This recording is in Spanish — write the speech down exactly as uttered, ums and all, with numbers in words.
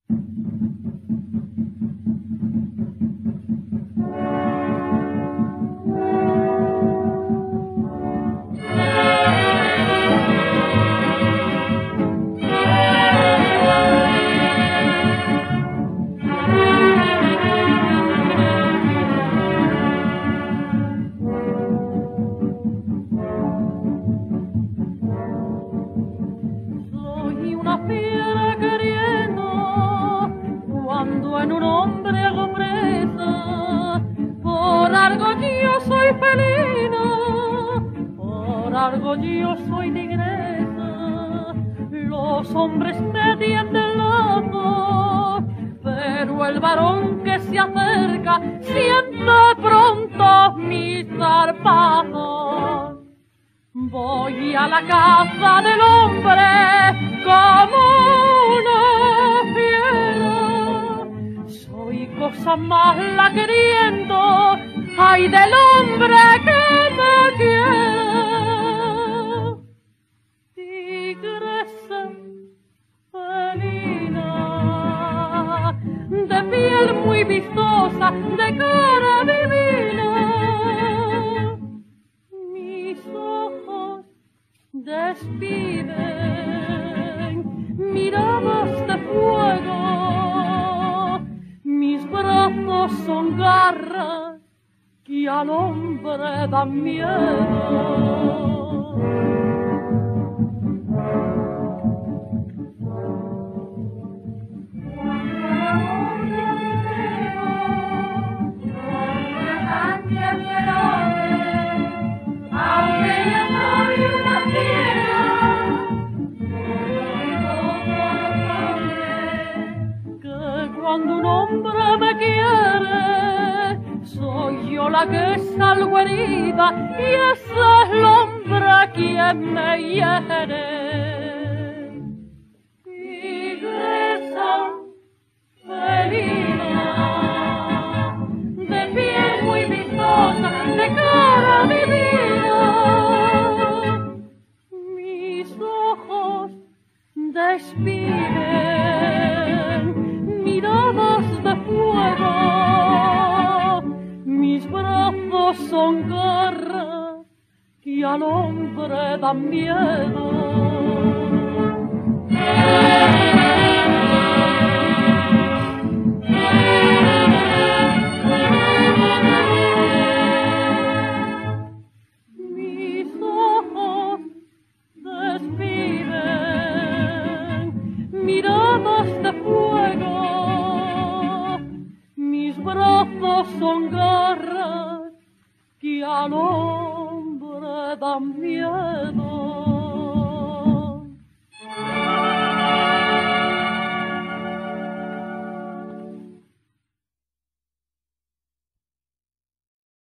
Yo soy negreza, los hombres me tienden loco, pero el varón que se acerca siente pronto mis zarpazos. Voy a la casa del hombre como una fiera, soy cosa mala queriendo, ay del hombre que me quiera. De piel muy vistosa, de cara divina, mis ojos despiden miradas de fuego, mis brazos son garras que al hombre dan miedo. Cuando un hombre me quiere, soy yo la que salgo herida y es el hombre quien me hiere. Tigresa felina, de piel muy vistosa, de cara divina, mis ojos despiden miradas de fuego, mis brazos son garras que al hombre dan miedo. Mis ojos despiden miradas de fuego, mis brazos son garras que al hombre dan miedo.